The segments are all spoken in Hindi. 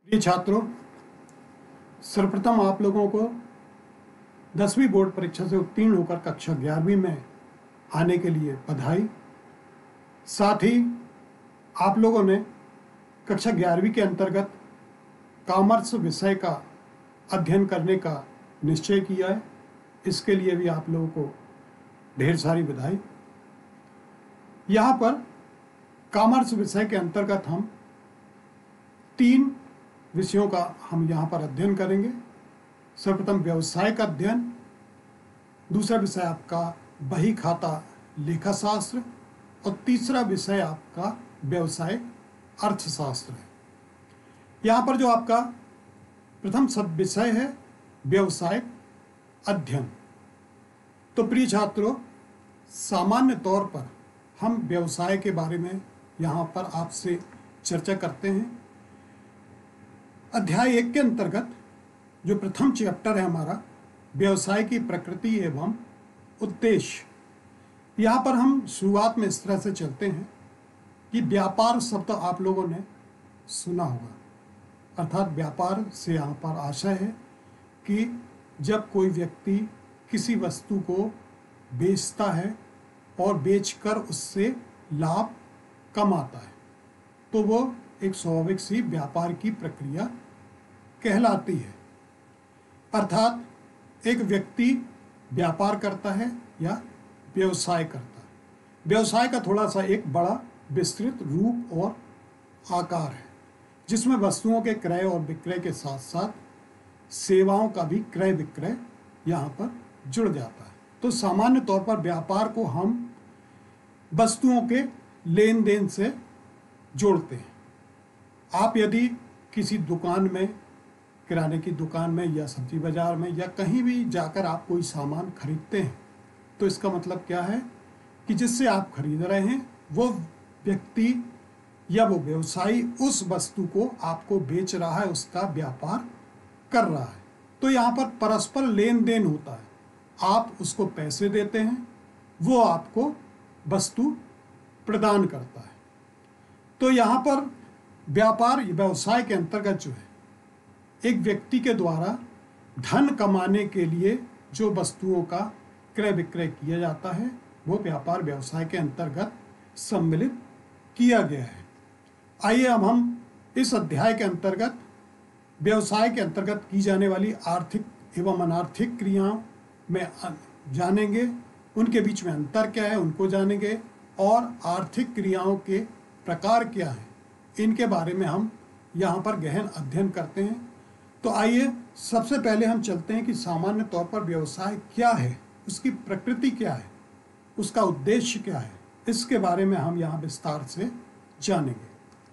प्रिय छात्रों, सर्वप्रथम आप लोगों को 10वीं बोर्ड परीक्षा से उत्तीर्ण होकर कक्षा 11वीं में आने के लिए बधाई। साथ ही आप लोगों ने कक्षा 11वीं के अंतर्गत कॉमर्स विषय का अध्ययन करने का निश्चय किया है। इसके लिए भी आप लोगों को ढेर सारी बधाई। यहाँ पर कॉमर्स विषय के अंतर्गत हम 3 विषयों का हम यहाँ पर अध्ययन करेंगे। सर्वप्रथम व्यवसायिक अध्ययन, दूसरा विषय आपका बही खाता लेखा शास्त्र और तीसरा विषय आपका व्यवसाय अर्थशास्त्र है। यहाँ पर जो आपका प्रथम सब विषय है व्यवसायिक अध्ययन। तो प्रिय छात्रों, सामान्य तौर पर हम व्यवसाय के बारे में यहाँ पर आपसे चर्चा करते हैं। अध्याय 1 के अंतर्गत जो प्रथम चैप्टर है हमारा व्यवसाय की प्रकृति एवं उद्देश्य, यहाँ पर हम शुरुआत में इस तरह से चलते हैं कि व्यापार शब्द आप लोगों ने सुना होगा, अर्थात व्यापार से यहाँ पर आशय है कि जब कोई व्यक्ति किसी वस्तु को बेचता है और बेचकर उससे लाभ कमाता है तो वो एक स्वाभाविक सी व्यापार की प्रक्रिया कहलाती है। अर्थात एक व्यक्ति व्यापार करता है या व्यवसाय करता है। व्यवसाय का थोड़ा सा एक बड़ा विस्तृत रूप और आकार है जिसमें वस्तुओं के क्रय और विक्रय के साथ साथ सेवाओं का भी क्रय विक्रय यहाँ पर जुड़ जाता है। तो सामान्य तौर पर व्यापार को हम वस्तुओं के लेन देन से जोड़ते हैं। आप यदि किसी दुकान में, किराने की दुकान में या सब्जी बाजार में या कहीं भी जाकर आप कोई सामान खरीदते हैं तो इसका मतलब क्या है कि जिससे आप खरीद रहे हैं वो व्यक्ति या वो व्यवसायी उस वस्तु को आपको बेच रहा है, उसका व्यापार कर रहा है। तो यहाँ पर परस्पर लेन देन होता है। आप उसको पैसे देते हैं, वो आपको वस्तु प्रदान करता है। तो यहाँ पर व्यापार व्यवसाय के अंतर्गत जो है एक व्यक्ति के द्वारा धन कमाने के लिए जो वस्तुओं का क्रय विक्रय किया जाता है वो व्यापार व्यवसाय के अंतर्गत सम्मिलित किया गया है। आइए अब हम इस अध्याय के अंतर्गत व्यवसाय के अंतर्गत की जाने वाली आर्थिक एवं अनार्थिक क्रियाओं में जानेंगे, उनके बीच में अंतर क्या है उनको जानेंगे और आर्थिक क्रियाओं के प्रकार क्या हैं इनके बारे में हम यहाँ पर गहन अध्ययन करते हैं। तो आइए सबसे पहले हम चलते हैं कि सामान्य तौर पर व्यवसाय क्या है, उसकी प्रकृति क्या है, उसका उद्देश्य क्या है, इसके बारे में हम यहाँ विस्तार से जानेंगे।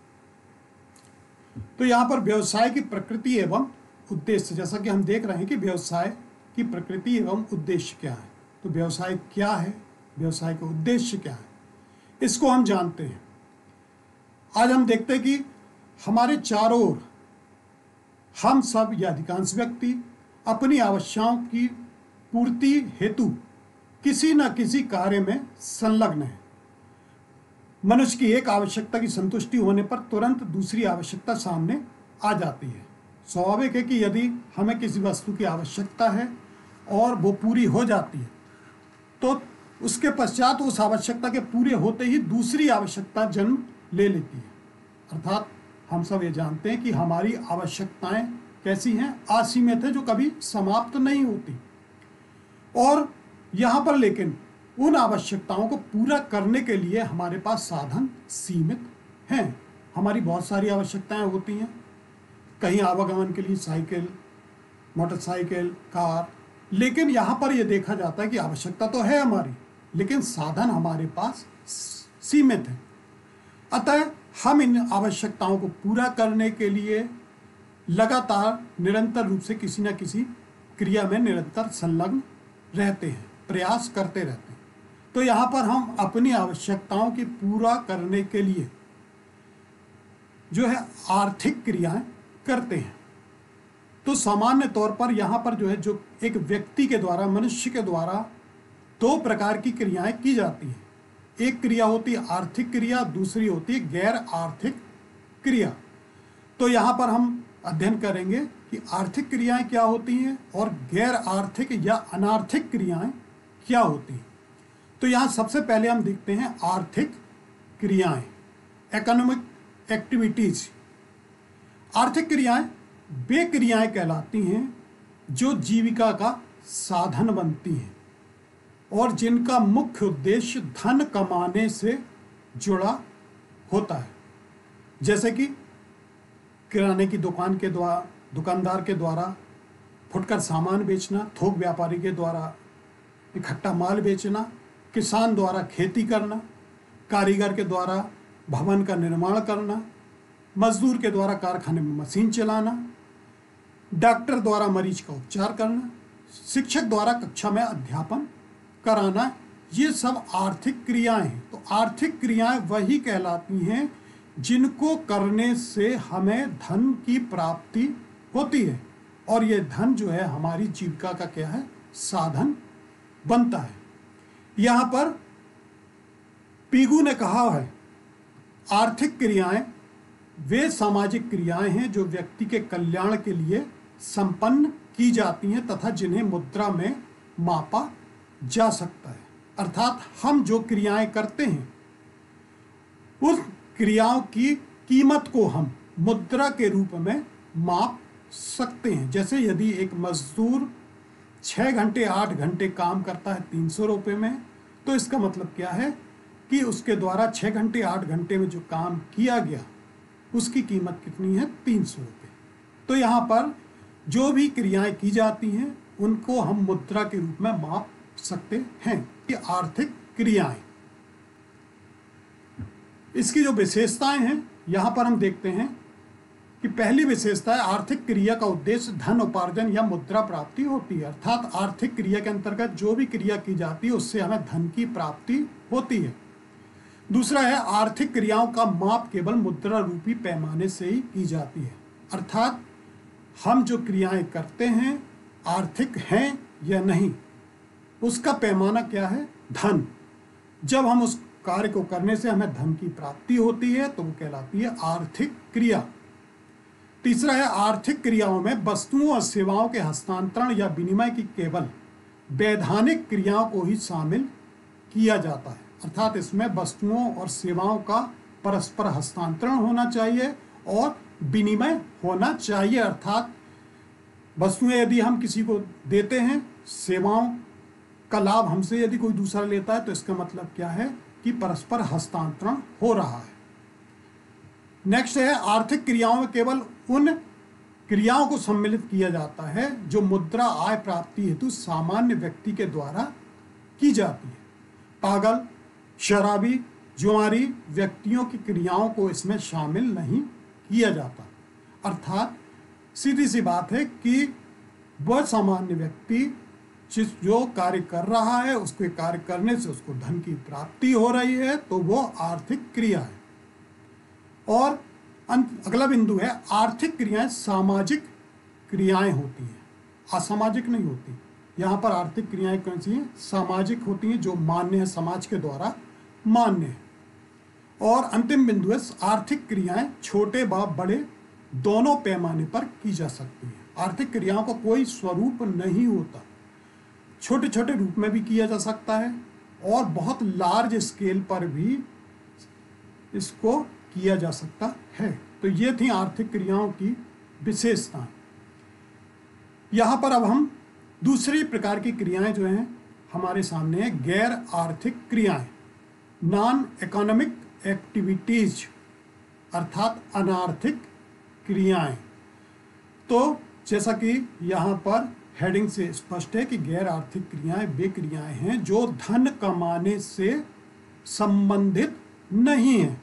तो यहाँ पर व्यवसाय की प्रकृति एवं उद्देश्य, जैसा कि हम देख रहे हैं कि व्यवसाय की प्रकृति एवं उद्देश्य क्या है। तो व्यवसाय क्या है, व्यवसाय का उद्देश्य क्या है, इसको हम जानते हैं। आज हम देखते हैं कि हमारे चारों ओर हम सब या अधिकांश व्यक्ति अपनी आवश्यकताओं की पूर्ति हेतु किसी न किसी कार्य में संलग्न है। मनुष्य की एक आवश्यकता की संतुष्टि होने पर तुरंत दूसरी आवश्यकता सामने आ जाती है। स्वाभाविक है कि यदि हमें किसी वस्तु की आवश्यकता है और वो पूरी हो जाती है तो उसके पश्चात उस आवश्यकता के पूरे होते ही दूसरी आवश्यकता जन्म ले लेती है। अर्थात हम सब ये जानते हैं कि हमारी आवश्यकताएं कैसी हैं, असीमित है, जो कभी समाप्त नहीं होती। और यहाँ पर लेकिन उन आवश्यकताओं को पूरा करने के लिए हमारे पास साधन सीमित हैं। हमारी बहुत सारी आवश्यकताएं होती हैं, कहीं आवागमन के लिए साइकिल, मोटरसाइकिल, कार, लेकिन यहाँ पर यह देखा जाता है कि आवश्यकता तो है हमारी लेकिन साधन हमारे पास सीमित है। अतः हम इन आवश्यकताओं को पूरा करने के लिए लगातार निरंतर रूप से किसी न किसी क्रिया में निरंतर संलग्न रहते हैं, प्रयास करते रहते हैं। तो यहाँ पर हम अपनी आवश्यकताओं की पूरा करने के लिए जो है आर्थिक क्रियाएं करते हैं। तो सामान्य तौर पर यहाँ पर जो है जो एक व्यक्ति के द्वारा, मनुष्य के द्वारा 2 प्रकार की क्रियाएं की जाती हैं। एक क्रिया होती है आर्थिक क्रिया, दूसरी होती है गैर आर्थिक क्रिया। तो यहाँ पर हम अध्ययन करेंगे कि आर्थिक क्रियाएं क्या होती हैं और गैर आर्थिक या अनार्थिक क्रियाएं क्या होती हैं। तो यहाँ सबसे पहले हम देखते हैं आर्थिक क्रियाएं, इकोनॉमिक एक्टिविटीज। आर्थिक क्रियाएं वे क्रियाएं कहलाती हैं जो जीविका का साधन बनती हैं और जिनका मुख्य उद्देश्य धन कमाने से जुड़ा होता है, जैसे कि किराने की दुकान के द्वारा, दुकानदार के द्वारा फुटकर सामान बेचना, थोक व्यापारी के द्वारा इकट्ठा माल बेचना, किसान द्वारा खेती करना, कारीगर के द्वारा भवन का निर्माण करना, मजदूर के द्वारा कारखाने में मशीन चलाना, डॉक्टर द्वारा मरीज का उपचार करना, शिक्षक द्वारा कक्षा में अध्यापन कराना, ये सब आर्थिक क्रियाएं हैं। तो आर्थिक क्रियाएं वही कहलाती हैं जिनको करने से हमें धन की प्राप्ति होती है और ये धन जो है हमारी जीविका का क्या है, साधन बनता है। यहाँ पर पीगू ने कहा है आर्थिक क्रियाएं वे सामाजिक क्रियाएं हैं जो व्यक्ति के कल्याण के लिए संपन्न की जाती हैं तथा जिन्हें मुद्रा में मापा जा सकता है। अर्थात हम जो क्रियाएं करते हैं उस क्रियाओं की कीमत को हम मुद्रा के रूप में माप सकते हैं। जैसे यदि एक मजदूर 6 घंटे 8 घंटे काम करता है 300 रुपये में, तो इसका मतलब क्या है कि उसके द्वारा 6 घंटे 8 घंटे में जो काम किया गया उसकी कीमत कितनी है, 300 रुपये। तो यहाँ पर जो भी क्रियाएं की जाती हैं उनको हम मुद्रा के रूप में माप सकते हैं। ये आर्थिक क्रियाएं, इसकी जो विशेषताएं हैं यहाँ पर हम देखते हैं कि पहली विशेषता है आर्थिक क्रिया का उद्देश्य धन उपार्जन या मुद्रा प्राप्ति होती है। अर्थात आर्थिक क्रिया के अंतर्गत जो भी क्रिया की जाती है उससे हमें धन की प्राप्ति होती है। दूसरा है आर्थिक क्रियाओं का माप केवल मुद्रा रूपी पैमाने से ही की जाती है। अर्थात हम जो क्रियाएं करते हैं आर्थिक हैं या नहीं, उसका पैमाना क्या है, धन। जब हम उस कार्य को करने से हमें धन की प्राप्ति होती है तो वो कहलाती है आर्थिक क्रिया। तीसरा है आर्थिक क्रियाओं में वस्तुओं और सेवाओं के हस्तांतरण या विनिमय की केवल वैधानिक क्रियाओं को ही शामिल किया जाता है। अर्थात इसमें वस्तुओं और सेवाओं का परस्पर हस्तांतरण होना चाहिए और विनिमय होना चाहिए। अर्थात वस्तुएं यदि हम किसी को देते हैं, सेवाओं का लाभ हमसे यदि कोई दूसरा लेता है, तो इसका मतलब क्या है कि परस्पर हस्तांतरण हो रहा है। नेक्स्ट है आर्थिक क्रियाओं में केवल उन क्रियाओं को सम्मिलित किया जाता है जो मुद्रा आय प्राप्ति हेतु सामान्य व्यक्ति के द्वारा की जाती है। पागल, शराबी, जुआरी व्यक्तियों की क्रियाओं को इसमें शामिल नहीं किया जाता। अर्थात सीधी सी बात है कि वह सामान्य व्यक्ति जो कार्य कर रहा है उसके कार्य करने से उसको धन की प्राप्ति हो रही है, तो वो आर्थिक क्रिया है। और अगला बिंदु है आर्थिक क्रियाएं सामाजिक क्रियाएं होती हैं, असामाजिक नहीं होती। यहाँ पर आर्थिक क्रियाएं कौन सी हैं, सामाजिक होती हैं, जो मान्य है, समाज के द्वारा मान्य है। और अंतिम बिंदु है आर्थिक क्रियाएं छोटे व बड़े दोनों पैमाने पर की जा सकती हैं। आर्थिक क्रियाओं का कोई स्वरूप नहीं होता, छोटे छोटे रूप में भी किया जा सकता है और बहुत लार्ज स्केल पर भी इसको किया जा सकता है। तो ये थी आर्थिक क्रियाओं की विशेषताएं। यहाँ पर अब हम दूसरी प्रकार की क्रियाएं जो हैं हमारे सामने है, गैर आर्थिक क्रियाएं, नॉन इकोनॉमिक एक्टिविटीज, अर्थात अनार्थिक क्रियाएं। तो जैसा कि यहाँ पर हेडिंग से स्पष्ट है कि गैर आर्थिक क्रियाएं वे क्रियाएं हैं जो धन कमाने से संबंधित नहीं हैं।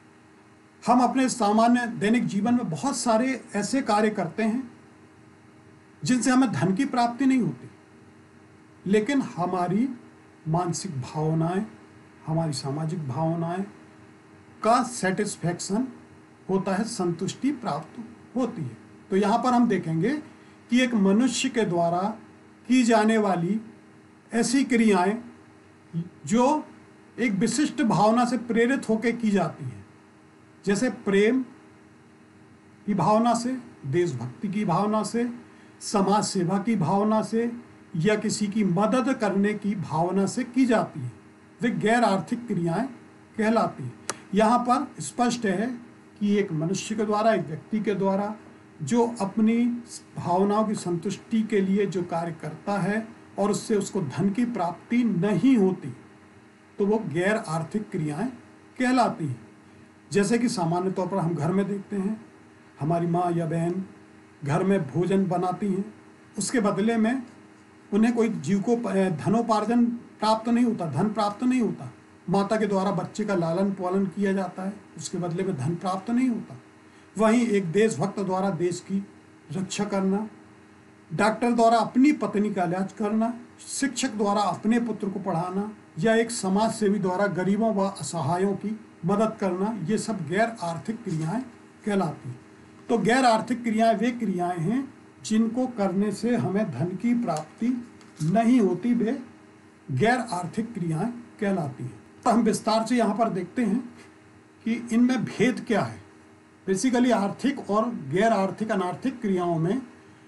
हम अपने सामान्य दैनिक जीवन में बहुत सारे ऐसे कार्य करते हैं जिनसे हमें धन की प्राप्ति नहीं होती, लेकिन हमारी मानसिक भावनाएं, हमारी सामाजिक भावनाएं का सेटिस्फैक्शन होता है, संतुष्टि प्राप्त होती है। तो यहाँ पर हम देखेंगे कि एक मनुष्य के द्वारा की जाने वाली ऐसी क्रियाएं जो एक विशिष्ट भावना से प्रेरित होकर की जाती हैं, जैसे प्रेम की भावना से, देशभक्ति की भावना से, समाज सेवा की भावना से या किसी की मदद करने की भावना से की जाती है, वे गैर आर्थिक क्रियाएं कहलाती हैं। यहाँ पर स्पष्ट है कि एक मनुष्य के द्वारा, एक व्यक्ति के द्वारा जो अपनी भावनाओं की संतुष्टि के लिए जो कार्य करता है और उससे उसको धन की प्राप्ति नहीं होती, तो वो गैर आर्थिक क्रियाएं कहलाती हैं। जैसे कि सामान्य तौर पर हम घर में देखते हैं, हमारी माँ या बहन घर में भोजन बनाती हैं, उसके बदले में उन्हें कोई धनोपार्जन प्राप्त नहीं होता, धन प्राप्त नहीं होता। माता के द्वारा बच्चे का लालन पालन किया जाता है, उसके बदले में धन प्राप्त नहीं होता। वहीं एक देशभक्त द्वारा देश की रक्षा करना, डॉक्टर द्वारा अपनी पत्नी का इलाज करना, शिक्षक द्वारा अपने पुत्र को पढ़ाना या एक समाज सेवी द्वारा गरीबों व असहायों की मदद करना, ये सब गैर आर्थिक क्रियाएं कहलाती हैं। तो गैर आर्थिक क्रियाएं वे क्रियाएं हैं जिनको करने से हमें धन की प्राप्ति नहीं होती, वे गैर आर्थिक क्रियाएं कहलाती हैं। तो हम विस्तार से यहाँ पर देखते हैं कि इनमें भेद क्या है। बेसिकली आर्थिक और गैर आर्थिक अनार्थिक क्रियाओं में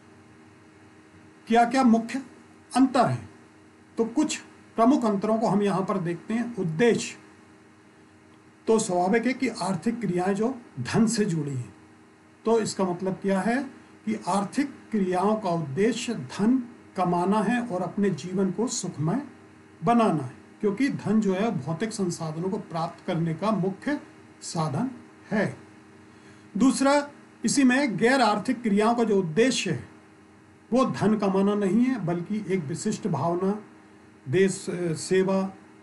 क्या क्या मुख्य अंतर है। तो कुछ प्रमुख अंतरों को हम यहाँ पर देखते हैं। उद्देश्य, तो स्वाभाविक है कि आर्थिक क्रियाएं जो धन से जुड़ी हैं, तो इसका मतलब क्या है कि आर्थिक क्रियाओं का उद्देश्य धन कमाना है और अपने जीवन को सुखमय बनाना है, क्योंकि धन जो है भौतिक संसाधनों को प्राप्त करने का मुख्य साधन है। दूसरा, इसी में गैर आर्थिक क्रियाओं का जो उद्देश्य है वो धन कमाना नहीं है, बल्कि एक विशिष्ट भावना, देश सेवा,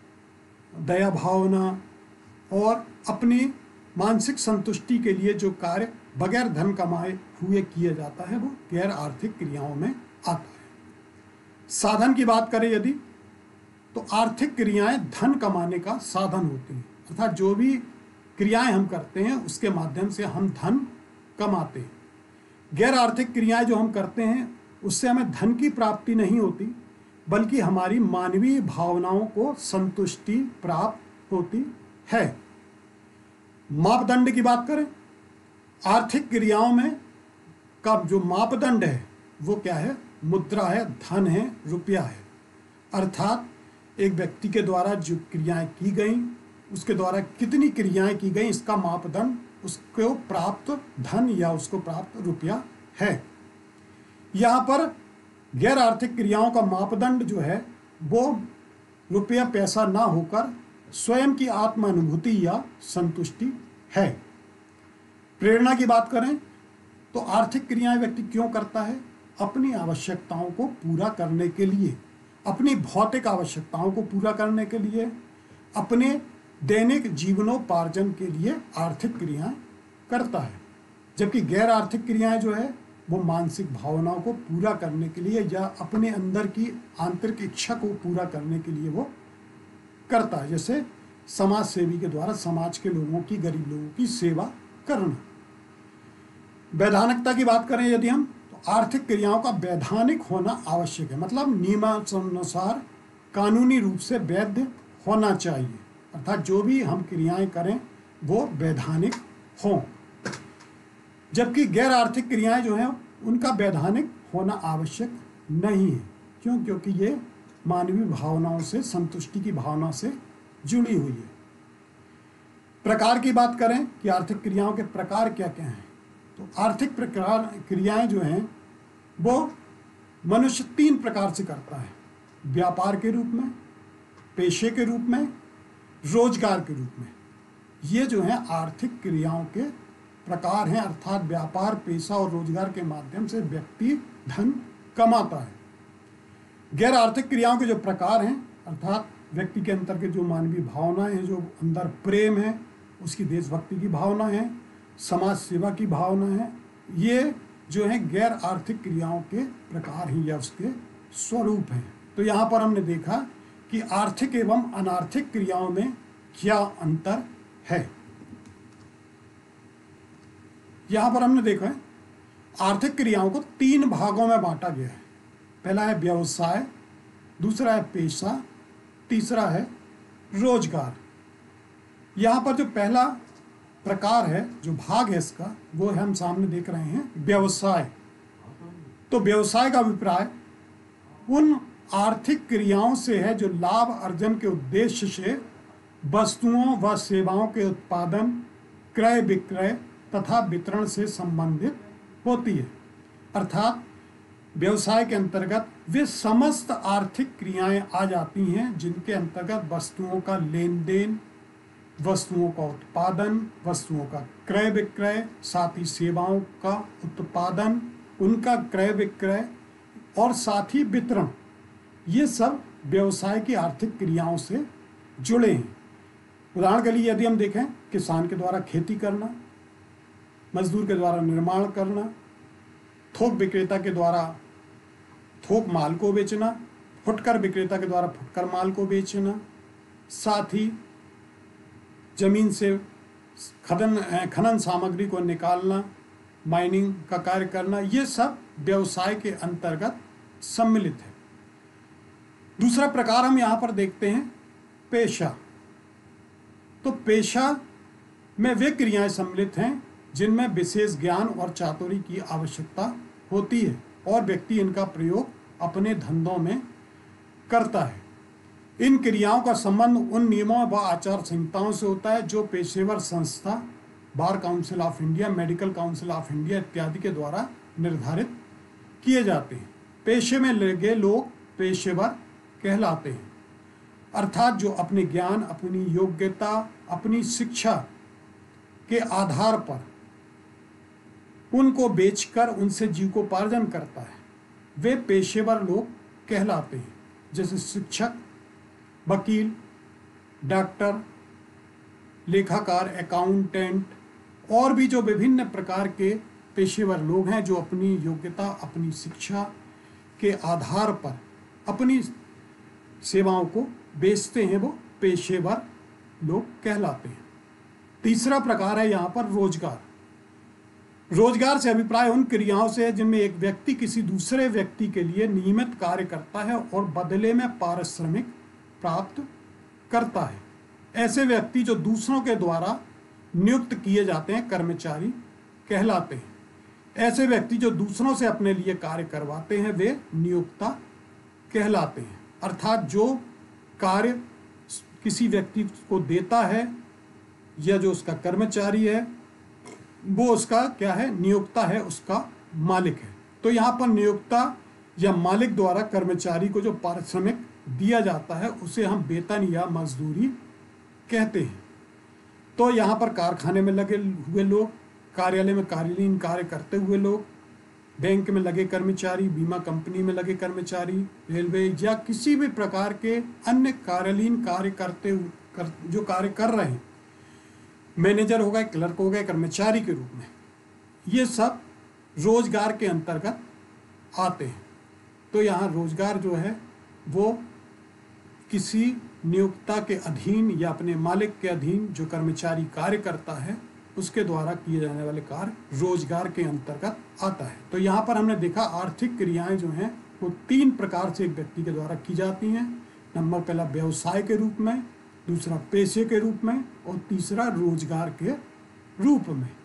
दया भावना और अपनी मानसिक संतुष्टि के लिए जो कार्य बगैर धन कमाए हुए किया जाता है, वो गैर आर्थिक क्रियाओं में आता है। साधन की बात करें यदि, तो आर्थिक क्रियाएं धन कमाने का साधन होती हैं, अर्थात जो भी क्रियाएं हम करते हैं उसके माध्यम से हम धन कमाते हैं। गैर आर्थिक क्रियाएं जो हम करते हैं उससे हमें धन की प्राप्ति नहीं होती, बल्कि हमारी मानवीय भावनाओं को संतुष्टि प्राप्त होती है। मापदंड की बात करें, आर्थिक क्रियाओं में का जो मापदंड है वो क्या है? मुद्रा है, धन है, रुपया है। अर्थात एक व्यक्ति के द्वारा जो क्रियाएं की गई, उसके द्वारा कितनी क्रियाएं की गई, इसका मापदंड उसको प्राप्त धन या उसको प्राप्त रुपया है। यहाँ पर गैर आर्थिक क्रियाओं का मापदंड जो है वो रुपया पैसा ना होकर स्वयं की आत्मानुभूति या संतुष्टि है। प्रेरणा की बात करें तो आर्थिक क्रियाएं व्यक्ति क्यों करता है? अपनी आवश्यकताओं को पूरा करने के लिए, अपनी भौतिक आवश्यकताओं को पूरा करने के लिए, अपने दैनिक जीवनोपार्जन के लिए आर्थिक क्रियाएं करता है। जबकि गैर आर्थिक क्रियाएं जो है वो मानसिक भावनाओं को पूरा करने के लिए या अपने अंदर की आंतरिक इच्छा को पूरा करने के लिए वो करता है। जैसे समाज सेवी के द्वारा समाज के लोगों की, गरीब लोगों की सेवा करना। वैधानिकता की बात करें यदि हम, तो आर्थिक क्रियाओं का वैधानिक होना आवश्यक है, मतलब नियमानुसार कानूनी रूप से वैध होना चाहिए। अर्थात जो भी हम क्रियाएं करें वो वैधानिक हों। जबकि गैर आर्थिक क्रियाएं जो हैं उनका वैधानिक होना आवश्यक नहीं है। क्यों? क्योंकि ये मानवीय भावनाओं से, संतुष्टि की भावना से जुड़ी हुई है। प्रकार की बात करें कि आर्थिक क्रियाओं के प्रकार क्या क्या हैं, तो आर्थिक प्रकार क्रियाएं जो हैं वो मनुष्य 3 प्रकार से करता है: व्यापार के रूप में, पेशे के रूप में, रोजगार के रूप में। ये जो है आर्थिक क्रियाओं के प्रकार हैं। अर्थात व्यापार, पेशा और रोजगार के माध्यम से व्यक्ति धन कमाता है। गैर आर्थिक क्रियाओं के जो प्रकार हैं, अर्थात व्यक्ति के अंतर के जो मानवीय भावनाएं हैं, जो अंदर प्रेम है, उसकी देशभक्ति की भावना है, समाज सेवा की भावना है, ये जो है गैर आर्थिक क्रियाओं के प्रकार ही या उसके स्वरूप हैं। तो यहाँ पर हमने देखा कि आर्थिक एवं अनार्थिक क्रियाओं में क्या अंतर है। यहाँ पर हमने देखा है आर्थिक क्रियाओं को 3 भागों में बांटा गया है। पहला है व्यवसाय, दूसरा है पेशा, तीसरा है रोजगार। यहाँ पर जो पहला प्रकार है, जो भाग है इसका, वो हम सामने देख रहे हैं व्यवसाय। तो व्यवसाय का अभिप्राय उन आर्थिक क्रियाओं से है जो लाभ अर्जन के उद्देश्य से वस्तुओं व सेवाओं के उत्पादन, क्रय विक्रय तथा वितरण से संबंधित होती है। अर्थात व्यवसाय के अंतर्गत वे समस्त आर्थिक क्रियाएं आ जाती हैं जिनके अंतर्गत वस्तुओं का लेन देन, वस्तुओं का उत्पादन, वस्तुओं का क्रय विक्रय, साथ ही सेवाओं का उत्पादन, उनका क्रय विक्रय और साथ ही वितरण, ये सब व्यवसाय की आर्थिक क्रियाओं से जुड़े हैं। उदाहरण के लिए यदि हम देखें, किसान के द्वारा खेती करना, मजदूर के द्वारा निर्माण करना, थोक विक्रेता के द्वारा थोक माल को बेचना, फुटकर विक्रेता के द्वारा फुटकर माल को बेचना, साथ ही जमीन से खनन सामग्री को निकालना, माइनिंग का कार्य करना, ये सब व्यवसाय के अंतर्गत सम्मिलित है। दूसरा प्रकार हम यहाँ पर देखते हैं पेशा। तो पेशा में वे क्रियाएं सम्मिलित हैं जिनमें विशेष ज्ञान और चातुर्य की आवश्यकता होती है और व्यक्ति इनका प्रयोग अपने धंधों में करता है। इन क्रियाओं का संबंध उन नियमों व आचार संहिताओं से होता है जो पेशेवर संस्था, Bar Council of India, Medical Council of India इत्यादि के द्वारा निर्धारित किए जाते हैं। पेशे में लगे लोग पेशेवर कहलाते हैं, अर्थात जो अपने ज्ञान, अपनी योग्यता, अपनी शिक्षा के आधार पर उनको बेचकर उनसे जीविकोपार्जन करता है, वे पेशेवर लोग कहलाते हैं। जैसे शिक्षक, वकील, डॉक्टर, लेखाकार, अकाउंटेंट और भी जो विभिन्न प्रकार के पेशेवर लोग हैं जो अपनी योग्यता, अपनी शिक्षा के आधार पर अपनी सेवाओं को बेचते हैं, वो पेशेवर लोग कहलाते हैं। तीसरा प्रकार है यहाँ पर रोजगार। रोजगार से अभिप्राय उन क्रियाओं से है जिनमें एक व्यक्ति किसी दूसरे व्यक्ति के लिए नियमित कार्य करता है और बदले में पारिश्रमिक प्राप्त करता है। ऐसे व्यक्ति जो दूसरों के द्वारा नियुक्त किए जाते हैं कर्मचारी कहलाते हैं। ऐसे व्यक्ति जो दूसरों से अपने लिए कार्य करवाते हैं वे नियोक्ता कहलाते हैं। अर्थात जो कार्य किसी व्यक्ति को देता है या जो उसका कर्मचारी है वो उसका क्या है, नियोक्ता है, उसका मालिक है। तो यहाँ पर नियोक्ता या मालिक द्वारा कर्मचारी को जो पारिश्रमिक दिया जाता है उसे हम वेतन या मजदूरी कहते हैं। तो यहाँ पर कारखाने में लगे हुए लोग, कार्यालय में कार्यालयीन कार्य करते हुए लोग, बैंक में लगे कर्मचारी, बीमा कंपनी में लगे कर्मचारी, रेलवे या किसी भी प्रकार के अन्य कार्यालयीन कार्य जो कार्य कर रहे हैं, मैनेजर हो गए, क्लर्क हो गए, कर्मचारी के रूप में, ये सब रोजगार के अंतर्गत आते हैं। तो यहाँ रोजगार जो है वो किसी नियोक्ता के अधीन या अपने मालिक के अधीन जो कर्मचारी कार्य करता है उसके द्वारा किए जाने वाले कार्य रोजगार के अंतर्गत आता है। तो यहाँ पर हमने देखा आर्थिक क्रियाएं जो हैं वो 3 प्रकार से एक व्यक्ति के द्वारा की जाती हैं। नंबर पहला व्यवसाय के रूप में, दूसरा पेशे के रूप में और तीसरा रोजगार के रूप में।